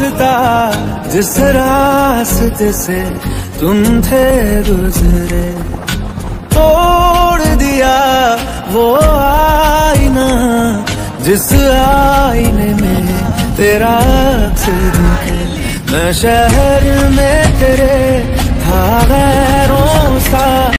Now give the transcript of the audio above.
भूलता जिस रास्ते से तुम थे गुजरे। तोड़ दिया वो आईना जिस आईने में तेरा अक्स दिखे। मैं शहर में तेरे था गैरों सा।